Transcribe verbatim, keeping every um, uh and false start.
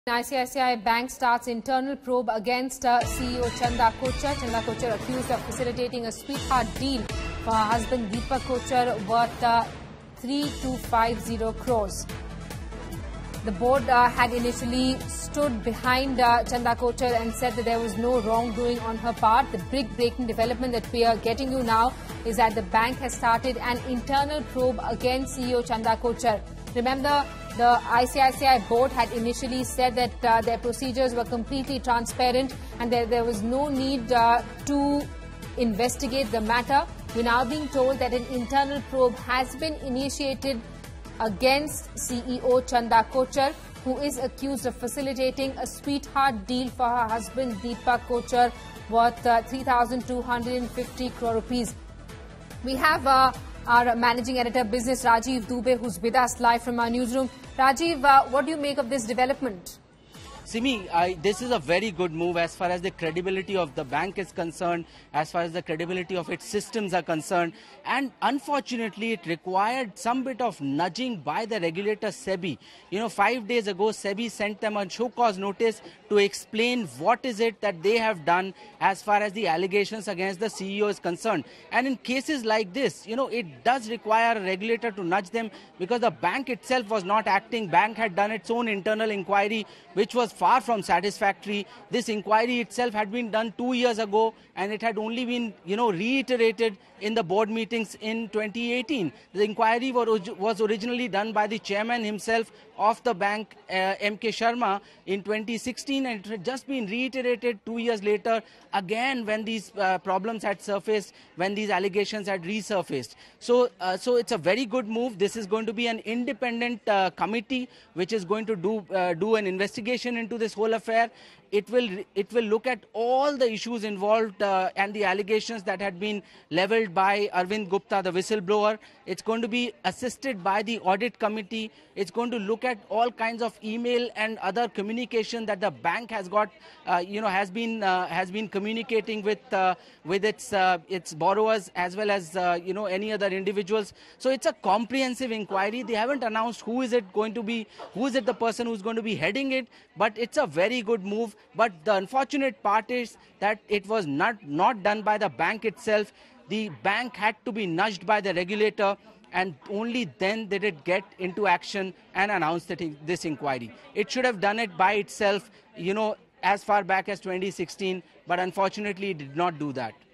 I C I C I Bank starts internal probe against uh, C E O Chanda Kochhar. Chanda Kochhar accused of facilitating a sweetheart deal for her husband Deepak Kochhar worth uh, three thousand two hundred fifty crores. The board uh, had initially stood behind uh, Chanda Kochhar and said that there was no wrongdoing on her part. The big breaking development that we are getting you now is that the bank has started an internal probe against C E O Chanda Kochhar. Remember, the I C I C I board had initially said that uh, their procedures were completely transparent and that there was no need uh, to investigate the matter. We're now being told that an internal probe has been initiated against C E O Chanda Kochhar, who is accused of facilitating a sweetheart deal for her husband Deepak Kochhar worth uh, three thousand two hundred fifty crore rupees. We have uh, our managing editor business Rajeev Dubey, who's with us live from our newsroom. Rajeev, uh, what do you make of this development? Simi, I, this is a very good move as far as the credibility of the bank is concerned, as far as the credibility of its systems are concerned. And unfortunately, it required some bit of nudging by the regulator SEBI. You know, five days ago, SEBI sent them a show cause notice to explain what is it that they have done as far as the allegations against the C E O is concerned. And in cases like this, you know, it does require a regulator to nudge them because the bank itself was not acting. Bank had done its own internal inquiry, which was far from satisfactory. This inquiry itself had been done two years ago and it had only been, you know, reiterated in the board meetings in twenty eighteen. The inquiry was originally done by the chairman himself of the bank, uh, M K Sharma, in twenty sixteen, and it had just been reiterated two years later again when these uh, problems had surfaced, when these allegations had resurfaced. So, uh, so it's a very good move. This is going to be an independent uh, committee which is going to do uh, do an investigation into this whole affair. It will it will look at all the issues involved uh, and the allegations that had been leveled by Arvind Gupta, the whistleblower. It's going to be assisted by the audit committee. It's going to look at all kinds of email and other communication that the bank has got, uh, you know, has been uh, has been communicating with uh, with its uh, its borrowers as well as uh, you know any other individuals. So it's a comprehensive inquiry. They haven't announced who is it going to be, who is it the person who's going to be heading it, but it's a very good move. But the unfortunate part is that it was not, not done by the bank itself. The bank had to be nudged by the regulator, and only then did it get into action and announce that this inquiry. It should have done it by itself, you know, as far back as twenty sixteen, but unfortunately it did not do that.